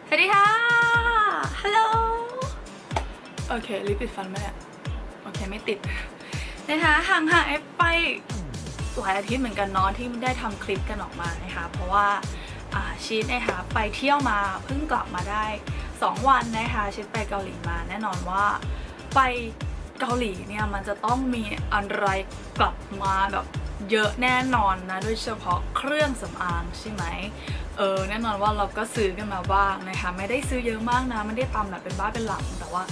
สวัสดีค่ะ ฮัลโหล โอเครีบปิดฟันไหมเนี่ยโอเคไม่ติดนะคะห่างหายไปหลายอาทิตย์เหมือนกันเนาะที่ไม่ได้ทำคลิปกันออกมานะคะเพราะว่าชีสนะคะไปเที่ยวมาเพิ่งกลับมาได้2 วันนะคะชีสไปเกาหลีมาแน่นอนว่าไปเกาหลีเนี่ยมันจะต้องมีอะไรกลับมาแบบเยอะแน่นอนนะโดยเฉพาะเครื่องสำอางใช่ไหมแน่นอนว่าเราก็ซื้อกันมาบ้างนะคะไม่ได้ซื้อเยอะมากนะไม่ได้ตำแบบเป็นบ้าเป็นหลังแต่ว่า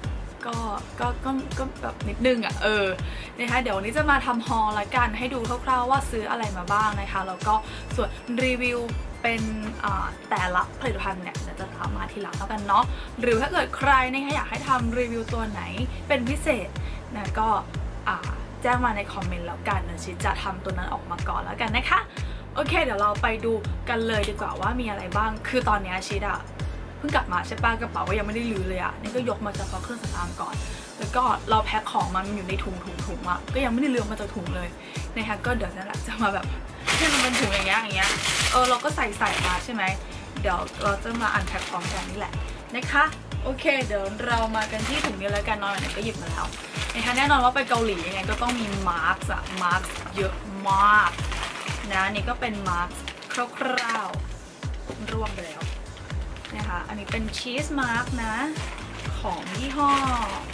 ก็แบบนิดนึงนะคะเดี๋ยววันนี้จะมาทำฮอลละกันให้ดูคร่าวๆว่าซื้ออะไรมาบ้างนะคะแล้วก็ส่วนรีวิวเป็นแต่ละผลิตภัณฑ์เนี่ยจะตามมาทีหลังแล้วกันเนาะหรือถ้าเกิดใครนะคะอยากให้ทำรีวิวตัวไหนเป็นพิเศษนะก็แจ้งมาในคอมเมนต์แล้วกันนะชิจะทำตัวนั้นออกมาก่อนแล้วกันนะคะโอเคเดี๋ยวเราไปดูกันเลยดีกว่าว่ามีอะไรบ้างคือตอนนี้ชิดเพิ่งกลับมาใช่ป่ะกระเป๋าก็ยังไม่ได้ลื้อเลยนี่ก็ยกมาเฉพาะเครื่องสำอางก่อนแล้วก็เราแพ็คของมันอยู่ในถุงก็ยังไม่ได้ลื้อมาจากถุงเลยนะคะก็เดี๋ยวนั่นแหละจะมาแบบให้มันเป็นถุงอย่างเงี้ยเราก็ใส่มาใช่ไหมเดี๋ยวเราจะมาอันแพ็คของกันนี่แหละนะคะโอเคเดี๋ยวเรามากันที่ถุงนี้แล้วกันนอนไหนก็หยิบมาแล้วนะคะแน่นอนว่าไปเกาหลียังไงก็ต้องมีมาร์คเยอะมากนะนี่ก็เป็นมาร์คคร่าวๆร่วมไปแล้วนะคะอันนี้เป็นชีสมาร์กนะของยี่ห้อ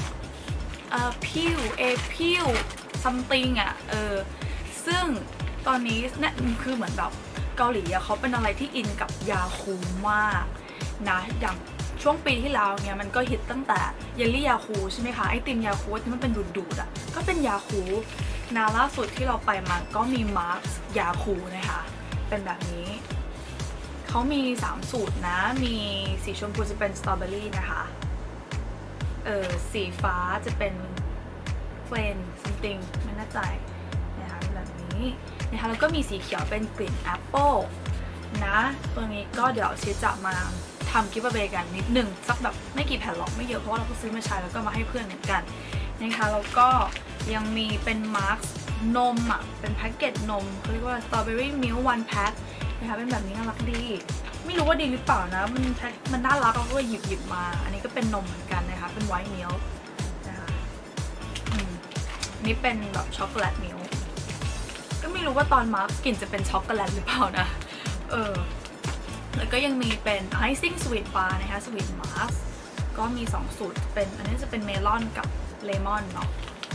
พิวซัมติงซึ่งตอนนี้เนี่ยคือเหมือนแบบเกาหลีเขาเป็นอะไรที่อินกับยาคูมากนะอย่างช่วงปีที่แล้วเนี่ยมันก็ฮิตตั้งแต่เยลลี่ยาคูใช่ไหมคะไอติมยาคูที่มันเป็นดูดก็เป็นยาคูนะล่าสุดที่เราไปมาก็มีมาร์กยาคูนะคะเป็นแบบนี้เขามี3สูตรนะมีสีชมพูจะเป็นสตรอเบอรี่นะคะสีฟ้าจะเป็นเพลนซัมติงไม่แน่ใจนะคะแบบนี้นะคะแล้วก็มีสีเขียวเป็นกลิ่นแอปเปิลนะตัวนี้ก็เดี๋ยวชิจะมาทำกิฟต์เวย์กันนิดนึงสักแบบไม่กี่แผ่นหรอกไม่เยอะเพราะว่าเราก็ซื้อมาใช้แล้วก็มาให้เพื่อนเหมือนกันนะคะแล้วก็ยังมีเป็นมาร์กนมเป็นแพ็กเกจนมเขาเรียกว่าสตรอเบอรี่มิลค์1 แพ็คนะคะเป็นแบบนี้น่ารักดีไม่รู้ว่าดีหรือเปล่านะมันน่ารักเราก็หยิบมาอันนี้ก็เป็นนมเหมือนกันนะคะเป็นไวท์มิลค์นะคะนี่เป็นแบบช็อกโกแลตมิลค์ก็ไม่รู้ว่าตอนมาร์กกลิ่นจะเป็นช็อกโกแลตหรือเปล่านะแล้วก็ยังมีเป็น icing sweet bar นะคะสวีทมาร์กก็มี2สูตรเป็นอันนี้จะเป็นเมลอนกับเลมอนเนาะ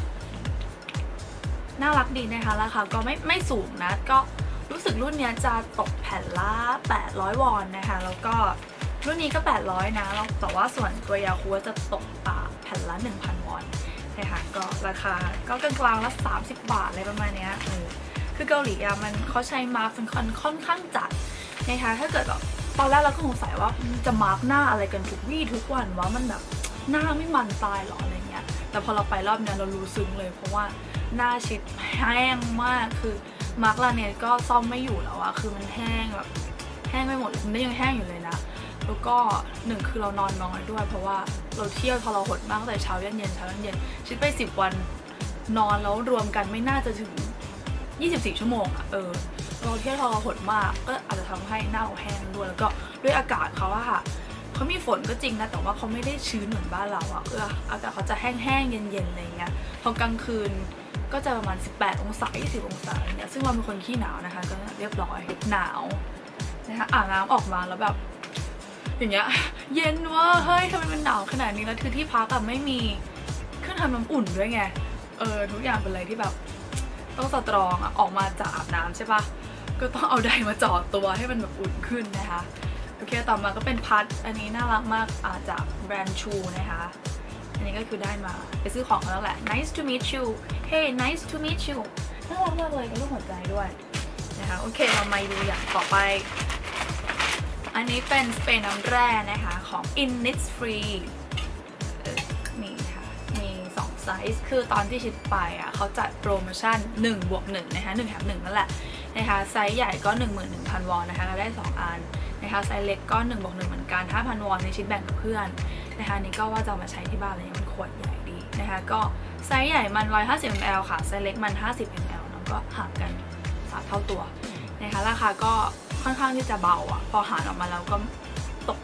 น่ารักดีนะคะราคาก็ไม่สูงนะก็รู้สึกรุ่นนี้จะตกแผ่นละ800 วอนนะคะแล้วก็รุ่นนี้ก็800นะแล้วแต่ว่าส่วนตัวยาคูจะตกแผ่นละ 1,000 วอนนะคะก็ราคาก็กลางๆละ30 บาทอะไรประมาณนี้คือเกาหลีมันเขาใช้มาร์กค่อนข้างจัดนะคะถ้าเกิดแบบตอนแรกเราก็สงสัยว่าจะมาร์กหน้าอะไรกันทุกวันว่ามันแบบหน้าไม่มันตายหรออะไรเงี้ยแต่พอเราไปรอบนี้เรารู้ซึ้งเลยเพราะว่าหน้าชิดแห้งมากคือมาร์กลาเนตก็ซ่อมไม่อยู่แล้วคือมันแห้งแบบแห้งไม่หมดมันยังแห้งอยู่เลยนะแล้วก็1คือเรานอนน้อยด้วยเพราะว่าเราเที่ยวทรหดมากตั้งแต่เช้าเย็นชิดไป10 วันนอนแล้วรวมกันไม่น่าจะถึง24 ชั่วโมงเราเที่ยวทรหดมากก็อาจจะทำให้หน้าเราแห้งด้วยแล้วก็ด้วยอากาศเขาเขามีฝนก็จริงนะแต่ว่าเขาไม่ได้ชื้นเหมือนบ้านเราอากาศเขาจะแห้งๆเย็นๆอะไรเงี้ยพอกลางคืนก็จะประมาณ18 องศา20 องศาเนี่ยซึ่งเราเป็นคนขี้หนาวนะคะก็เรียบร้อยหนาวนะคะอาบน้ำออกมาแล้วแบบอย่างเงี้ยเย็นว่าเฮ้ยทำไมมันหนาวขนาดนี้แล้วคือที่พักไม่มีเครื่องทำน้ำอุ่นด้วยไงทุกอย่างเป็นอะไรที่แบบต้องสตรองออกมาจากอาบน้ำใช่ปะก็ต้องเอาไดมาจ่อตัวให้มันแบบอุ่นขึ้นนะคะโอเคต่อมาก็เป็นพัดอันนี้น่ารักมากจากแบรนด์ชูนะคะอันนี้ก็คือได้มาไปซื้อของแล้วแหละ nice to meet you hey nice to meet you น่ารักมากเลยกับรูปหัวใจด้วยนะคะโอเคเรามาดูอย่างต่อไปอันนี้เป็นสเปรย์น้ำแร่นะคะของ Innisfree นี่ค่ะมี2 ไซส์คือตอนที่ชิดไปเขาจัดโปรโมชั่น1+1นะคะ1 แถม 1นั่นแหละนะคะไซส์ใหญ่ก็ 11,000 วอนนะคะได้2 อันนะคะไซส์เล็กก็1+1เหมือนกัน 5,000 วอนในชิดแบ่งกับเพื่อนนะคะนี่ก็ว่าจะมาใช้ที่บ้านเลยมันขวดใหญ่ดีนะคะก็ไซส์ใหญ่มัน150 ml ค่ะไซส์เล็กมัน50 ml แล้วก็ห่างกัน3 เท่าตัวนะคะราคาก็ค่อนข้างที่จะเบาพอหารออกมาแล้วก็ตก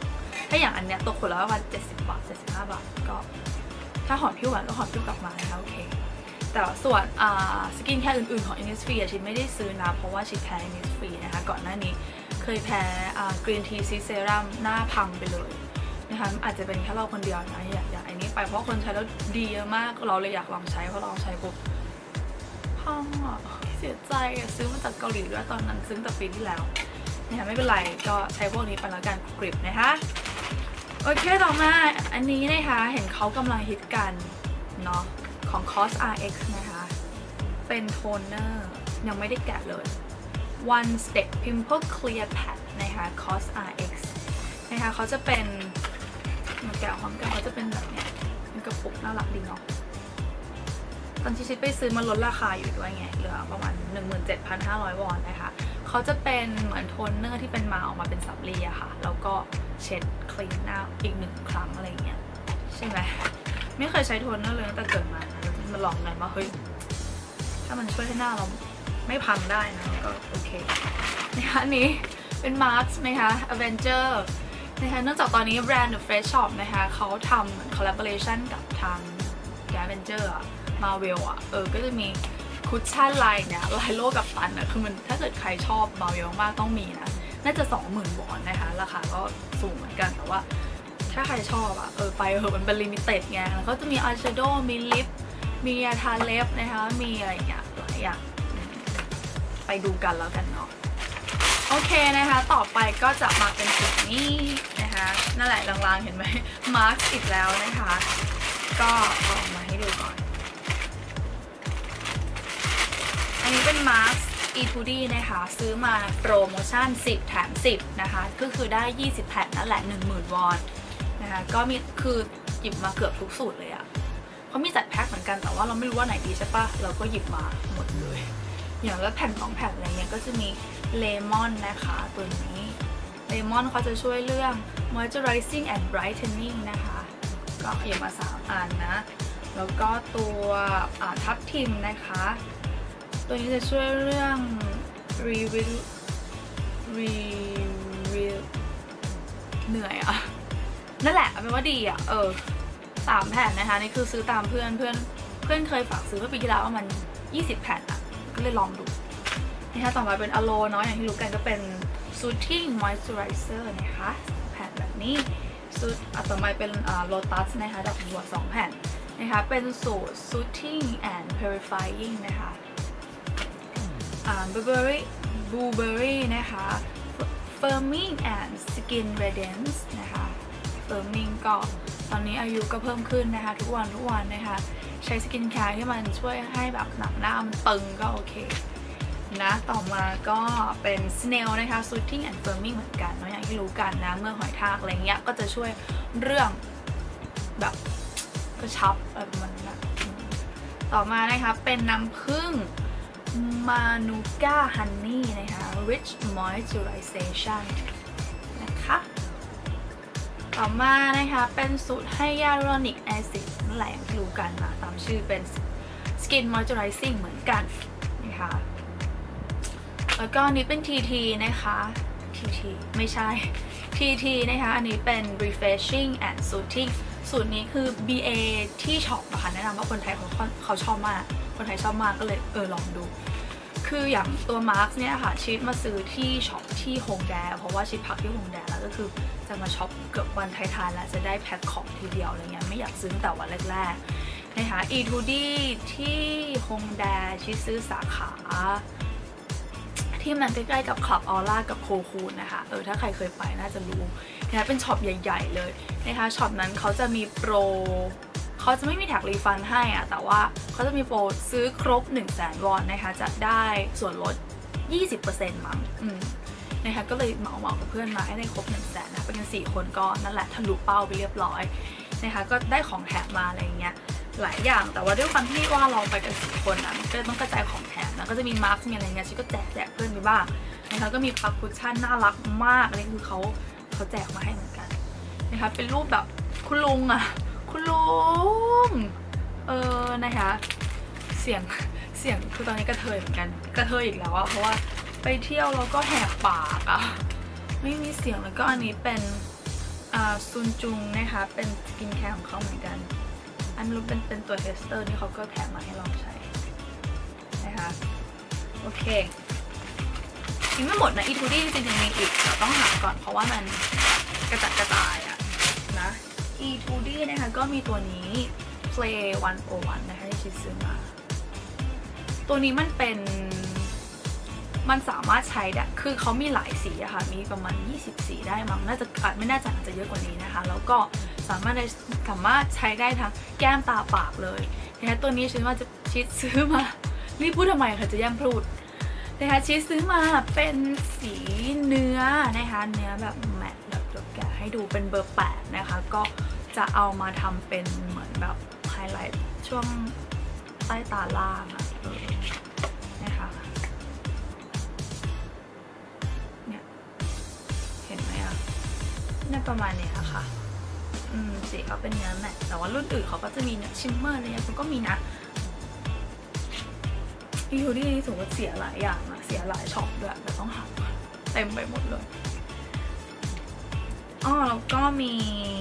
ถ้าอย่างอันเนี้ยตกขวดละประมาณ70 บาท 75 บาทก็ถ้าหอมผิวหวานก็หอมผิวกลับมานะคะโอเคแต่ส่วนสกินแคร์อื่นๆของ Innisfree ชินไม่ได้ซื้อนะเพราะว่าชินแพ้ Innisfree นะคะก่อนหน้านี้เคยแพ้กรีนทีซีเซรั่มหน้าพังไปเลยนะคะอาจจะเป็นแค่เราคนเดียวนะอยากไอ้นี้ไปเพราะคนใช้แล้วดีเยอะมากเราเลยอยากลองใช้เพราะลองใช้ปุ๊บพังอ่ะเสียใจซื้อมาจากเกาหลีด้วยตอนนั้นซื้อแต่ปีที่แล้วนะคะไม่เป็นไรก็ใช้พวกนี้ไปแล้วกันกริบนะคะโอเคต่อมาอันนี้นะคะเห็นเขากำลังฮิตกันเนาะของ COSRX นะคะเป็นโทนเนอร์ยังไม่ได้แกะเลย One Step Pimple Clear Pad นะคะ COSRX นะคะเขาจะเป็นมาแกะพร้อมกันเขาจะเป็นแบบเนี้ยเป็นกระปุกน่ารักดีเนาะตอนที่ชิดไปซื้อมาลดราคาอยู่ด้วยไงเหลือประมาณ 17,500 วอนนะคะเขาจะเป็นเหมือนโทนเนอร์ที่เป็นมาออกมาเป็นสับเรียค่ะแล้วก็เช็ดคลีนหน้าอีก1 ครั้งอะไรเงี้ยใช่ไหมไม่เคยใช้โทนเนอร์เลยตั้งแต่เกิดมามาลองกันว่าเฮ้ยถ้ามันช่วยให้หน้าเราไม่พังได้นะก็โอเคนะคะอันนี้เป็นมาร์คนะคะ Avenger นะคะเนื่องจากตอนนี้แบรนด์ The Fresh Shop นะคะเขาทำ collaboration กับทาง Avenger อะMarvel อ่ะก็จะมีคุชชั่นลายเนี่ยลายโลกับตันอ่ะคือมันถ้าเกิดใครชอบMarvelมากต้องมีนะน่าจะ 20,000 วอนนะคะราคาก็สูงเหมือนกันแต่ว่าถ้าใครชอบอ่ะไปมันเป็นลิมิเต็ดไงเขาจะมีอายแชโดว์มีลิปมียาทาเล็บนะคะมีอะไรอย่างเงี้ยหลายอย่างไปดูกันแล้วกันเนาะโอเคนะคะต่อไปก็จะมาเป็นสีนี้นะคะนั่นแหละลางๆเห็นไหมมาร์คอีกแล้วนะคะก็เอาออกมาให้ดูก่อนอันนี้เป็นมาร์ค E2D นะคะซื้อมาโปรโมชั่น10 แถม 10นะคะก็คือได้20 แผ่นนั่นแหละ 10,000 วอนนะคะก็มีคือหยิบมาเกือบทุกสูตรเลยอะเขามีจัดแพ็คเหมือนกันแต่ว่าเราไม่รู้ว่าไหนดีใช่ปะเราก็หยิบมาหมดเลยอย่างละแผ่น2 แผ่นอะไรเงี้ยก็จะมีเลมอนนะคะตัวนี้เลมอนเขาจะช่วยเรื่อง moisturizing and brightening นะคะก็หยิบมา3 อันนะแล้วก็ตัวทับทิมนะคะตัวนี้จะช่วยเรื่องเหนื่อยอะนั่นแหละเป็นว่าดีอะ3 แผ่นนะคะนี่คือซื้อตามเพื่อนเคยฝากซื้อเมื่อปีที่แล้วมัน20 แผ่นอะก็เลยลองดูนะคะต่อมาเป็นอโลเนาะอย่างที่รู้กันก็เป็น soothing moisturizer นะคะแผ่นแบบนี้ต่อมาเป็นlotus นะคะดอกบัว2 แผ่นนะคะเป็นสูตร soothing and purifying นะคะblueberry นะคะ firming and skin radiance นะคะ firming ก็ตอนนี้อายุก็เพิ่มขึ้นนะคะทุกวันนะคะใช้สกินแคร์ที่มันช่วยให้แบบหนังหน้ามันตึงก็โอเคนะต่อมาก็เป็น snail นะคะ soothing and firming เหมือนกันเนาะอย่างที่รู้กันนะเมื่อหอยทากอะไรเงี้ยก็จะช่วยเรื่องแบบกระชับอะไรประมาณนั้นต่อมานะคะเป็นน้ำผึ้งManuka Honey นะคะ Rich Moisturization นะคะต่อมานะคะเป็นสูตร Hyaluronic Acid นั่นแหละอย่างที่รู้กันนะตามชื่อเป็น Skin Moisturizing เหมือนกันนะคะแล้วก็อันนี้เป็น TT นะคะ TT ไม่ใช่ TT นะคะอันนี้เป็น Refreshing and Soothing สูตรนี้คือ BA ที่ช็อปนะคะแนะนำว่าคนไทยเขาชอบมากคนไทยชอบมากก็เลยลองดูคืออย่างตัวมาร์คเนี่ยค่ะชิดมาซื้อที่ช็อปที่ฮงแดเพราะว่าชิดพักที่ฮงแดแล้วก็คือจะมาช็อปเกือบวันท้ายๆแล้วจะได้แพ็คของทีเดียวอะไรเงี้ยไม่อยากซื้อแต่วันแรกๆนะคะ E2D ที่ฮงแดชิดซื้อสาขาที่มันใกล้ๆกับคลับออร่ากับโคคูนนะคะถ้าใครเคยไปน่าจะรู้นะคะเป็นช็อปใหญ่ๆเลยนะคะช็อปนั้นเขาจะมีโปรเขาจะไม่มีแท็กรีฟันให้อะแต่ว่าเขาจะมีโปรซื้อครบ 100,000 วอนนะคะจะได้ส่วนลด 20% มั้งนะคะก็เลยเหมากับเพื่อนมาให้ได้ครบ 100,000 นะเป็นกัน4 คนก็นั่นแหละทะลุเป้าไปเรียบร้อยนะคะก็ได้ของแถมมาอะไรเงี้ยหลายอย่างแต่ว่าด้วยความที่ว่าเราไปกัน4 คนนะก็ต้องกระจายของแถมนะก็จะมีมาร์คมีอะไรเงี้ยชิก็แจกเพื่อนไปบ้างนะคะก็มีพับคุชชั่นน่ารักมากอันนี้คือเขาแจกมาให้เหมือนกันนะคะเป็นรูปแบบคุณลุงอะคุณลุงนะคะเสียงคือตอนนี้กระเทยเหมือนกันกระเทยอีกแล้วอะเพราะว่าไปเที่ยวแล้วก็แหกปากอะไม่มีเสียงแล้วก็อันนี้เป็นซุนจุงนะคะเป็นสกินแคร์ของเขาเหมือนกันอันรู้เป็นตัวเทสเตอร์ที่เขาก็แถมมาให้ลองใช้นะคะโอเคยังไม่หมดนะอีทูดี้จริงๆมีอีกแต่ต้องหาก่อนเพราะว่ามันกระจัดกระจายอะนะอีทูดี้นะคะก็มีตัวนี้ Play 101นะคะที่ชิซื้อมาตัวนี้มันสามารถใช้ได้คือเขามีหลายสีอะค่ะมีประมาณ20สีได้มั้งน่าจะไม่น่าจะเยอะกว่านี้นะคะแล้วก็สามารถใช้ได้ทั้งแก้มตาปากเลยนะคะตัวนี้ชิซื้อมารีบพูดทำไมคะจะแย่งพูดนะคะชิซื้อมาเป็นสีเนื้อนะคะเนื้อแบบแมตต์แบบแกะให้ดูเป็นเบอร์8นะคะก็จะเอามาทำเป็นเหมือนแบบไฮไลท์ช่วงใต้ตาล่างอะนะคะเนี่ยเห็นไหมอะเนี่ยประมาณเนี้ยค่ะสีเขาเป็นเนื้อแมตต์แต่ว่ารุ่นอื่นเขาก็จะมีเนี่ยชิมเมอร์อะไรเงี้ยมันก็มีนะอีทูดี้นี่ถือว่าเสียหลายอย่างนะเสียหลายช็อปด้วยแต่ต้องหาเต็มไปหมดเลยแล้วก็มี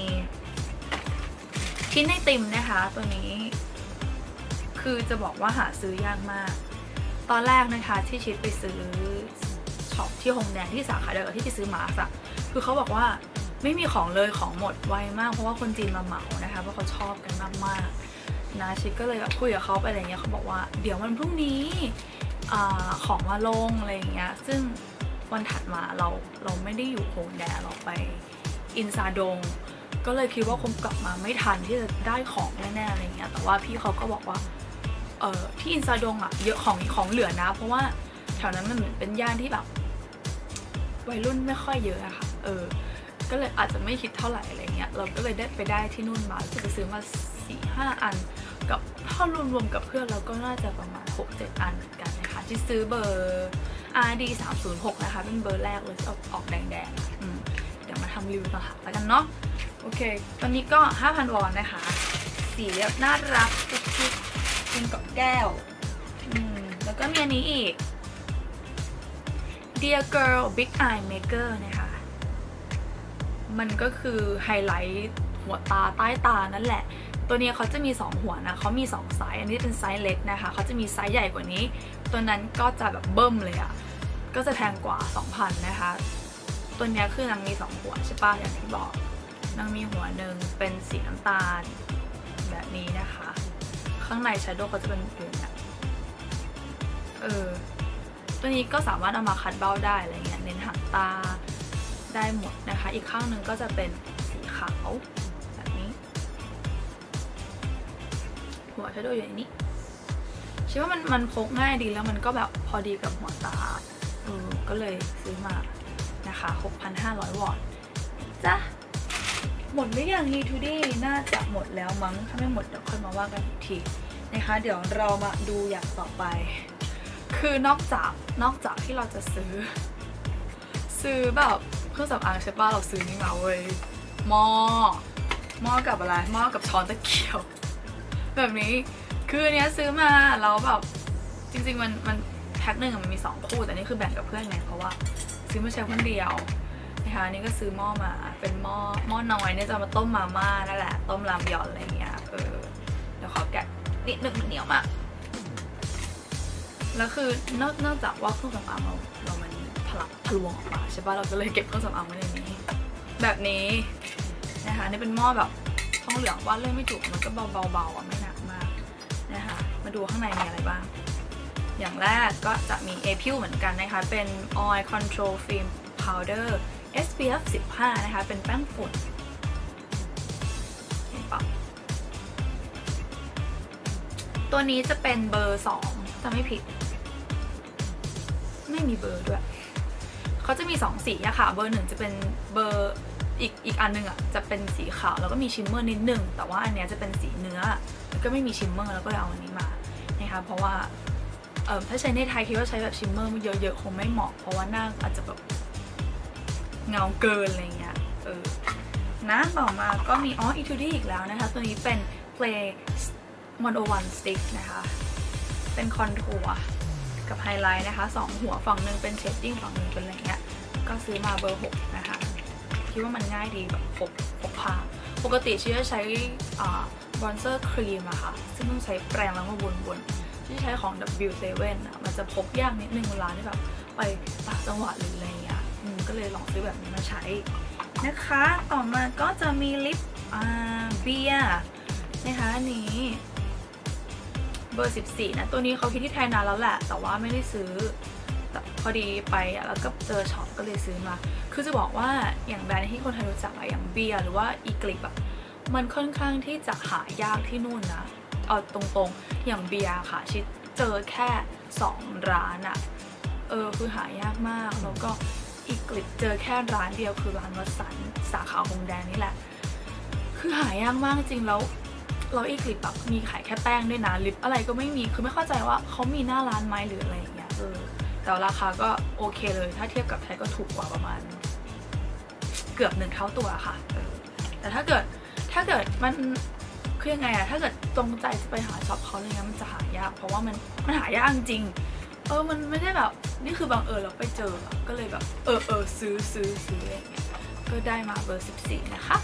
ชิ้นไอติมนะคะตัวนี้คือจะบอกว่าหาซื้อยากมากตอนแรกนะคะที่ชิดไปซื้อช็อปที่ฮงแดงที่สาขาเดียวกับที่ไปซื้อมาร์กอะคือเขาบอกว่าไม่มีของเลยของหมดไวมากเพราะว่าคนจีนมาเหมานะคะเพราะเขาชอบกันมากๆนะชิดก็เลยแบบคุยกับเขาไปอะไรเงี้ยเขาบอกว่าเดี๋ยววันพรุ่งนี้ของมาลงอะไรเงี้ยซึ่งวันถัดมาเราไม่ได้อยู่ฮงแดงเราไปอินซาดงก็เลยคิดว่าคงกลับมาไม่ทันที่จะได้ของแน่ๆอะไรเงี้ยแต่ว่าพี่เขาก็บอกว่าที่อินซาดงอะเยอะของเหลือนะเพราะว่าแถวนั้นมันเหมือนเป็นย่านที่แบบวัยรุ่นไม่ค่อยเยอะอะค่ะก็เลยอาจจะไม่คิดเท่าไหร่อะไรเงี้ยเราก็เลยได้ไปได้ที่นู่นมาจะไปซื้อมา 4-5 อันกับถ้ารวมๆกับเพื่อนเราก็น่าจะประมาณ 6-7 อันเหมือนกันนะคะที่ซื้อเบอร์ RD 306นะคะเป็นเบอร์แรกเลยที่ออกแดงๆเดี๋ยวมาทำรีวิวต่อหาแล้วกันเนาะโอเคตอนนี้ก็ 5,000 วอนนะคะสีแบบน่ารักจุ๊บๆเป็นกับแก้วแล้วก็มีอันนี้อีก Dear Girl Big Eye Maker นะคะมันก็คือไฮไลท์หัวตาใต้ตานั่นแหละตัวนี้เขาจะมี2หัวนะเขามี2ไซส์อันนี้เป็นไซส์เล็กนะคะเขาจะมีไซส์ใหญ่กว่านี้ตัวนั้นก็จะแบบเบิ่มเลยอะก็จะแพงกว่า 2,000 นะคะตัวนี้คือนางมี2หัวใช่ป่ะอย่างที่บอกนางมีหัวหนึ่งเป็นสีน้ำตาลแบบนี้นะคะข้างในแชโดว์เขาจะเป็นแบบนี้ตัวนี้ก็สามารถเอามาคัดเบ้าได้อะไรเงี้ยเน้นหางตาได้หมดนะคะอีกข้างหนึ่งก็จะเป็นสีขาวแบบนี้หัวแชโดว์อยู่ในนี้คิดว่ามันพกง่ายดีแล้วมันก็แบบพอดีกับหัวตาก็เลยซื้อมานะคะ 6,500 วอนจ้ะหมดหรือยังนี่ทูดี้น่าจะหมดแล้วมั้งถ้าไม่หมดเดี๋ยวค่อยมาว่ากันอีกทีนะคะเดี๋ยวเรามาดูอย่างต่อไปคือนอกจากที่เราจะซื้อแบบเครื่องสำอางใช่ป่ะเราซื้อนี่มาเว้ยหม้อกับอะไรหม้อกับช้อนตะเกียบแบบนี้คือเนี้ยซื้อมาแล้วแบบจริงๆมันแพ็คหนึ่งมันมี2คู่แต่นี่คือแบ่งกับเพื่อนไงเพราะว่าซื้อมาใช้คนเดียวนะคะนี่ก็ซื้อหม้อมาเป็นหม้อน้อยเนี่ยจะมาต้มมาม่านั่นแหละต้มรามยอนอะไรเงี้ยเดี๋ยวขอแกะนิดนึงเหนียวมากแล้วคือนอกจากว่าเครื่องสำอางเรามันทะลวงออกมาใช่ป่ะเราก็เลยเก็บเครื่องสำอางไว้ในนี้แบบนี้นะคะนี่เป็นหม้อแบบทองเหลืองว่าเล่นไม่ถูกมันก็เบาๆไม่หนักมากนะคะมาดูข้างในมีอะไรบ้างอย่างแรกก็จะมี Apill เหมือนกันนะคะเป็น Oil Control Film Powder SPF 15นะคะเป็นแป้งฝุ่นเห็นปะตัวนี้จะเป็นเบอร์2จะไม่ผิดไม่มีเบอร์ด้วยเขาจะมี2สีอะค่ะเบอร์1จะเป็นเบอร์อีกอันนึงอะจะเป็นสีขาวแล้วก็มีชิมเมอร์นิดนึงแต่ว่าอันนี้จะเป็นสีเนื้อแล้วก็ไม่มีชิมเมอร์แล้วก็เลยเอาอันนี้มานะคะเพราะว่าถ้าใช้ในไทยคิดว่าใช้แบบชิมเมอร์เยอะๆคงไม่เหมาะเพราะว่าหน้าอาจจะแบบเงาเกินอะไรเงี้ยนะต่อมาก็มีอีกแล้วนะคะตัวนี้เป็น Play 101 Stick นะคะเป็นคอนทัวร์กับไฮไลท์นะคะ2หัวฝั่งหนึ่งเป็นเชดดิ้งฝั่งหนึ่งเป็นอะไรเงี้ยก็ซื้อมาเบอร์6นะคะคิดว่ามันง่ายดีแบบพกพาปกติชีจะใช้บรอนเซอร์ครีมอะค่ะซึ่งต้องใช้แปรงแล้วมาวนๆที่ใช้ของ W7 อะมันจะพกยากนิดนึงเวลาที่แบบไปต่างจังหวัดหรืออะไรเงี้ยก็เลยลองซื้อแบบนี้มาใช้นะคะต่อมาก็จะมีลิปเบียร์นะคะอันนี้เบอร์ 14นะตัวนี้เขาคิดที่ไทยนานแล้วแหละแต่ว่าไม่ได้ซื้อแต่พอดีไปแล้วก็เจอช็อปก็เลยซื้อมาคือจะบอกว่าอย่างแบรนด์ที่คนไทยรู้จักอย่างเบียร์หรือว่าอีกลิปอะมันค่อนข้างที่จะหายากที่นู่นนะเอาตรงๆอย่างเบียร์ค่ะชิดเจอแค่2ร้านอะคือหายากมากแล้วก็อีกลิปเจอแค่ร้านเดียวคือร้านวัดสันสาขาฮงแดงนี่แหละคือหายากมากจริงแล้วอีกลิปแบบมีขายแค่แป้งด้วยนะลิปอะไรก็ไม่มีคือไม่เข้าใจว่าเขามีหน้าร้านไหมหรืออะไรอย่างเงี้ยแต่ราคาก็โอเคเลยถ้าเทียบกับไทยก็ถูกกว่าประมาณเกือบ1 เท่าตัวค่ะแต่ถ้าเกิดมันคือยังไงอะถ้าเกิดตรงใจจะไปหาช็อปเขาอะไรเงี้ยมันจะหายากเพราะว่ามันหายากจริงมันไม่ได้แบบนี่คือบังเอิญเราไปเจอก็เลยแบบซื้ออะไรอย่างเงี้ยก็ได้มาเบอร์ 14นะคะ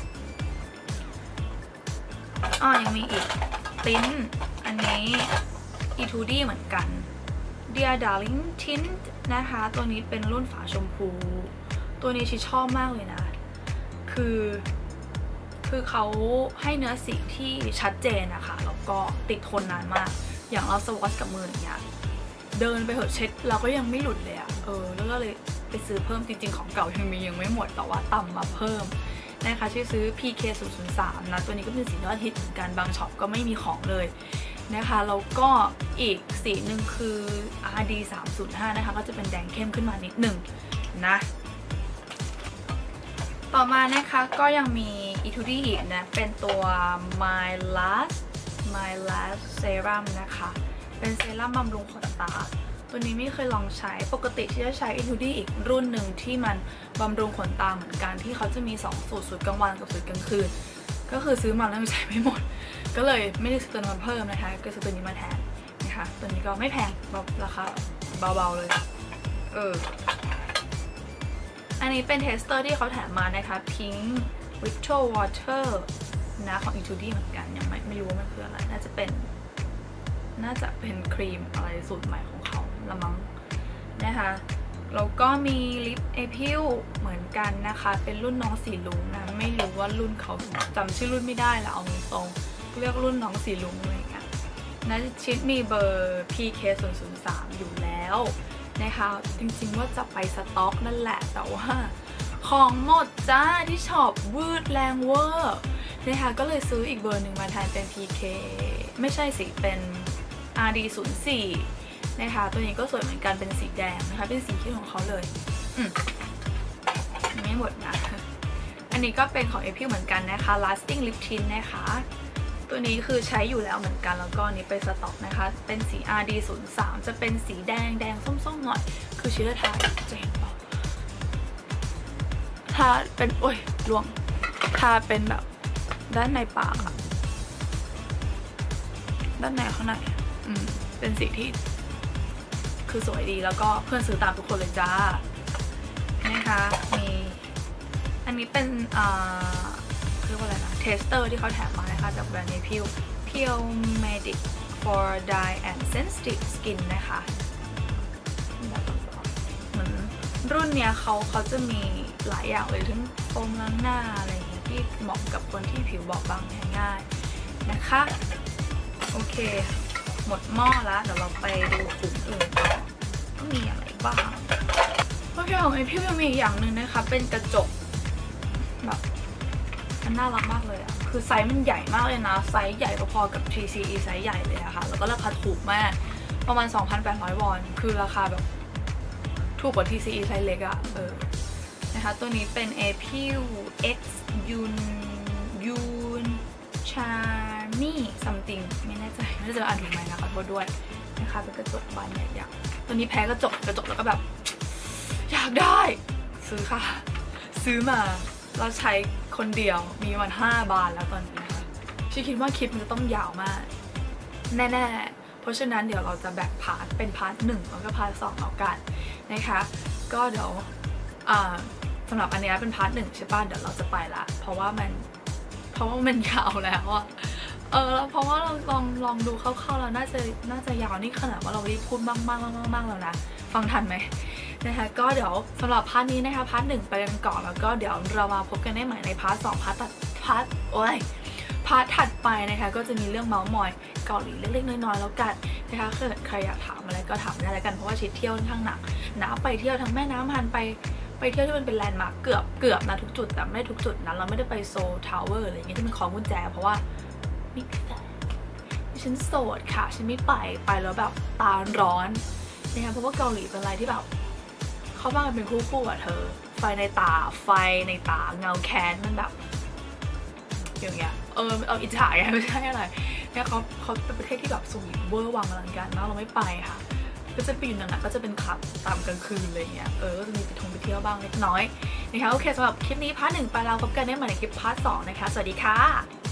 ยังมีอีกติ้นอันนี้ E2D เหมือนกัน Dear Darling Tint นะคะตัวนี้เป็นรุ่นฝาชมพูตัวนี้ชิชอบมากเลยนะคือเขาให้เนื้อสีที่ชัดเจนนะคะแล้วก็ติดทนนานมากอย่างเราสวอชกับมืออย่างเงี้ยเดินไปเหอะเช็ดเราก็ยังไม่หลุดเลยแล้วก็เลยไปซื้อเพิ่มจริงๆของเก่ายังไม่หมดแต่ว่าตำมาเพิ่มนะคะชื่อซื้อ PK003 นะตัวนี้ก็เป็นสียอดฮิตเหมือนกันบางช็อปก็ไม่มีของเลยนะคะแล้วก็อีกสีหนึ่งคือ RD305 นะคะก็จะเป็นแดงเข้มขึ้นมานิดหนึ่งนะต่อมานะคะก็ยังมี E2D อีกนะเป็นตัว My Last Serum นะคะเป็นเซรั่มบำรุงขนตาตัวนี้ไม่เคยลองใช้ปกติที่จะใช้ E2D อีกรุ่นหนึ่งที่มันบำรุงขนตาเหมือนกันที่เขาจะมี2สูตรกลางวันกับสูตรกลางคืนก็คือซื้อมาแล้วใช้ไม่หมดก็เลยไม่ได้ซื้อตัวมาเพิ่มนะคะก็ซื้อตัวนี้มาแทนนะคะตัวนี้ก็ไม่แพงราคาเบาๆเลยอันนี้เป็นเทสเตอร์ที่เขาแถมมานะคะ Pink Ritual Water นะของ E2D เหมือนกันยังไม่รู้ว่ามันคืออะไรน่าจะเป็นครีมอะไรสูตรใหม่ของเขาละมั้งนะคะแล้วก็มีลิปเอพิลเหมือนกันนะคะเป็นรุ่นน้องสีลุงนะไม่รู้ว่ารุ่นเขาจำชื่อรุ่นไม่ได้แล้วเอาตรงเรียกรุ่นน้องสีลุงอะไรอย่างเงี้ยนะชิดมีเบอร์ PK003 อยู่แล้วนะคะจริงๆว่าจะไปสต็อกนั่นแหละแต่ว่าของหมดจ้าที่ช็อปวืดแรงเวอร์นะคะก็เลยซื้ออีกเบอร์หนึ่งมาแทนเป็น PK ไม่ใช่สิเป็น RD04 นะคะตัวนี้ก็สวยเหมือนกันเป็นสีแดงนะคะเป็นสีที่ของเขาเลยไม่หมดนะอันนี้ก็เป็นของ Apple เหมือนกันนะคะ Lasting Lip Tint นะคะตัวนี้คือใช้อยู่แล้วเหมือนกันแล้วก็นี้ไปสต็อกนะคะเป็นสี RD03 จะเป็นสีแดงส้มๆหน่อยคือชิลทาจะเห็นป่ะทาเป็นรวงทาเป็นแบบด้านในปากอะด้านในข้างในเป็นสีที่คือสวยดีแล้วก็เพื่อนซื้อตามทุกคนเลยจ้านะคะมีอันนี้เป็นเรียกว่าอะไรนะเทสเตอร์ที่เขาแถมมานะคะจากแบรนด์ Pure Medic for Dry and Sensitive Skin นะคะเหมือนรุ่นเนี้ยเขาจะมีหลายอย่างเลยทั้งโฟมล้างหน้าอะไรอย่างเงี้ยที่เหมาะกับคนที่ผิวบอบบางง่ายๆนะคะโอเคหมดหม้อแล้วเดี๋ยวเราไปดูกลุ่มอื่นต่อก็มีอะไรบ้างโอเคของพี่ยังมีอย่างหนึ่งนะคะเป็นกระจกแบบมันน่ารักมากเลยอะคือไซส์มันใหญ่มากเลยนะไซส์ใหญ่พอๆกับ TCE ไซส์ใหญ่เลยอะค่ะแล้วก็ราคาถูกมากประมาณ 2,800 วอนคือราคาแบบถูกกว่า TCE ไซส์เล็กอะนะคะตัวนี้เป็น Apple X Yun Charmy something ไม่แน่ใจน่าจะอ่านถูกไหมนะคะขอโทษด้วยนะคะเป็นกระจกบานใหญ่ๆตัวนี้แพ้กระจกแล้วก็แบบอยากได้ซื้อค่ะซื้อมาเราใช้คนเดียวมีมัน5 บานแล้วตอนนี้นะคะฉันคิดว่าคลิปมันจะต้องยาวมากแน่ๆเพราะฉะนั้นเดี๋ยวเราจะแบ่งพาร์ทเป็นพาร์ท 1แล้วก็พาร์ท 2เอากันนะคะก็เดี๋ยวสำหรับอันนี้เป็นพาร์ท 1ใช่ป่ะเดี๋ยวเราจะไปละเพราะว่ามันยาวแล้วอะแล้วเพราะว่าเราลองดูคร่าวๆแล้วน่าจะยาวนี่ขนาดว่าเรารีบพูดมากแล้วนะฟังทันไหมนะคะก็เดี๋ยวสำหรับพาร์ทนี้นะคะพาร์ท 1ไปกันก่อนแล้วก็เดี๋ยวเรามาพบกันได้ใหม่ในพาร์ท 2พาร์ทถัดไปนะคะก็จะมีเรื่องเมาส์มอยเกาหลีเล็กๆน้อยๆแล้วกันนะคะเกิดใครอยากถามอะไรก็ถามได้แล้วกันเพราะว่าชิดเที่ยวค่อนข้างหนักนะไปเที่ยวทั้งแม่น้ำฮันไปเที่ยวที่มันเป็นแลนด์มาร์คเกือบนะทุกจุดแต่ไม่ทุกจุดนั้นเราไม่ได้ไปโซลทาวเวอร์อะไรอย่างเงี้ยที่มันคล้องกุญแจเพราะว่าไม่ได้ฉันโสดค่ะฉันไม่ไปแล้วแบบตาร้อนนะคะเพราะว่าเกาหลีเป็นอะไรที่แบบเขามากันเป็นคู่อะเธอไฟในตาเงาแค้นมันแบบอย่างเงี้ยเอาอิจฉาไงไม่ใช่อะไรเนี่ยเขาเป็นประเทศที่แบบสวีทเวอร์วังอลังการมากเราไม่ไปค่ะก็จะไปอยู่นั่นก็จะเป็นคลับตามกลางคืนอะไรเงี้ยก็จะมีไปเที่ยวบ้างเล็กน้อยนะคะโอเคสำหรับคลิปนี้พาร์ท 1ไปแล้วพบกันได้ใหม่ในคลิปพาร์ท 2นะคะสวัสดีค่ะ